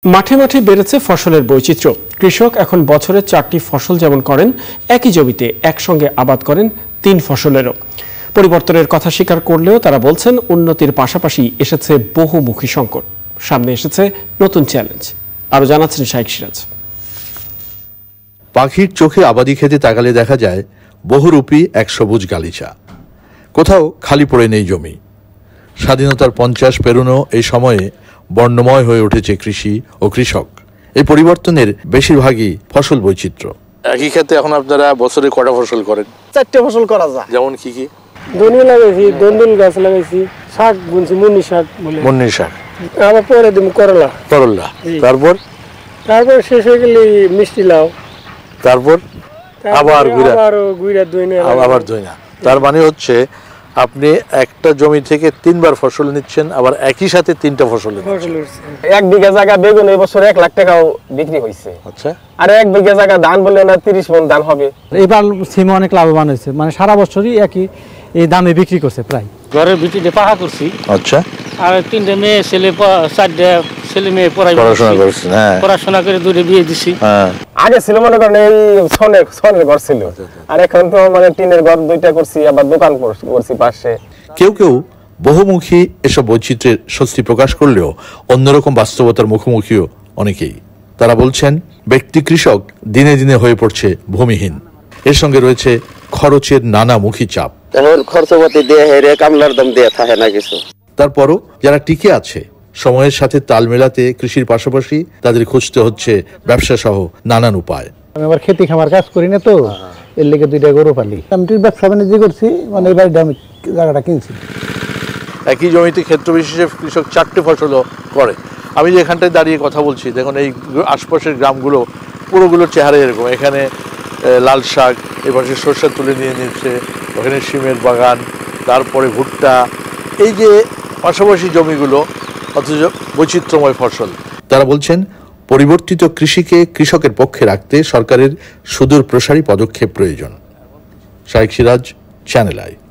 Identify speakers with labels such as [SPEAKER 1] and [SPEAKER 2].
[SPEAKER 1] মাঠে মাঠে বেড়েছে ফসলের বৈচিত্র্য। কৃষক এখন বছরে 4টি ফসল যেমন করেন, একই জমিতে একসঙ্গে আবাদ করেন 3 ফসলেরও। পরিবর্তনের কথা স্বীকার করলেও তারা বলছেন উন্নতির পাশাপাশি এসেছে বহুমুখী সংকট, সামনে এসেছে নতুন চ্যালেঞ্জ। আরো জানাচ্ছেন শাইখ সিরাজ।
[SPEAKER 2] পাখির চোখে আবাদি খেতে তাকালে দেখা যায় বহুরূপী এক সবুজ গালিচা। কোথাও খালি পড়ে নেই জমি। স্বাধীনতার 50 পেরোনো এই সময়ে বর্ণময় হয়ে উঠেছে কৃষি ও কৃষক। এই পরিবর্তনের বেশিরভাগই ফসল বৈচিত্র্য। একই ক্ষেত্রে এখন আপনারা বছরে কটা ফসল করেন?
[SPEAKER 3] 4টে ফসল করা যায়।
[SPEAKER 2] যেমন কি কি?
[SPEAKER 3] ধনিয়া লাগাইছি, দন্দুল গাছ লাগাইছি, শাক বুনছি, মুন্নি শাক বলে।
[SPEAKER 2] মুন্নি শাক,
[SPEAKER 3] আবার পরে দিম করলা।
[SPEAKER 2] তারপর
[SPEAKER 3] শেষ হয়ে গেলে মিষ্টি লাউ।
[SPEAKER 2] তারপর আবার
[SPEAKER 3] গুইরা
[SPEAKER 2] দইনা। তার মানে হচ্ছে আপনি একটা জমি থেকে 3 বার ফসল নিচ্ছেন, আবার একই সাথে 3টা ফসল নিচ্ছেন।
[SPEAKER 3] 1 বিঘা জায়গা বেগুন এই বছর 1 লাখ টাকাও বিক্রি হয়েছে।
[SPEAKER 2] আচ্ছা,
[SPEAKER 3] আর 1 বিঘা জায়গা ধান বললে না 30 মণ ধান হবে।
[SPEAKER 4] এবার সিম অনেক লাভবান হয়েছে, মানে সারা বছরই একই এই দামে বিক্রি করছে প্রায়।
[SPEAKER 5] ঘরের ভিতরে পাকা করছি।
[SPEAKER 2] আচ্ছা,
[SPEAKER 5] আর 3টে মেয়ে ছেলে, 4টে ছেলে মেয়ে পড়াশোনা করে 2টে বিয়ে দিছি।
[SPEAKER 3] আগে ছিল মনে করেন এই ছনের ঘর ছিল, আর এখন তো মানে টিনের ঘর 2টা করছি, আবার দোকান করছি পাশে।
[SPEAKER 2] কেউ কেউ বহুমুখী এসব বৈচিত্র্যের স্বস্তি প্রকাশ করলেও অন্যরকম বাস্তবতার মুখোমুখিও অনেকেই। তারা বলছেন ব্যক্তি কৃষক দিনে দিনে হয়ে পড়ছে ভূমিহীন। এর সঙ্গে রয়েছে খরচের নানামুখী চাপ।
[SPEAKER 6] খরচপাতি দিয়ে হেরে কামলার দাম দিয়ে থাকে না কিছু।
[SPEAKER 2] তারপরও যারা টিকে আছে, সময়ের সাথে তাল মেলাতে কৃষির পাশাপাশি তাদের খুঁজতে হচ্ছে ব্যবসা সহ নানান উপায়।
[SPEAKER 4] আমি আবার খেতে খামার কাজ করি না, তো এর লেগে 2টা গরু পালি। আমি ব্যবসা বাণিজ্য করছি, মানে এবার আমি জায়গাটা কিনছি।
[SPEAKER 2] একই জমিতে ক্ষেত্র বিশেষে কৃষক 4টে ফসলও করে। আমি যে এখানটায় দাঁড়িয়ে কথা বলছি, দেখুন এই আশপাশের গ্রামগুলো পুরোগুলোর চেহারা এরকম। এখানে লাল শাক, এপাশে সরষে তুলে নিয়ে নিচ্ছে, ওখানে শিমের বাগান, তারপরে ভুট্টা, এই যে পাশাপাশি জমিগুলো, অথচ বৈচিত্র্যময় ফসল। তারা বলছেন পরিবর্তিত কৃষিকে কৃষকের পক্ষে রাখতে সরকারের সুদূর প্রসারী পদক্ষেপ প্রয়োজন। Shaikh Siraj, channel I.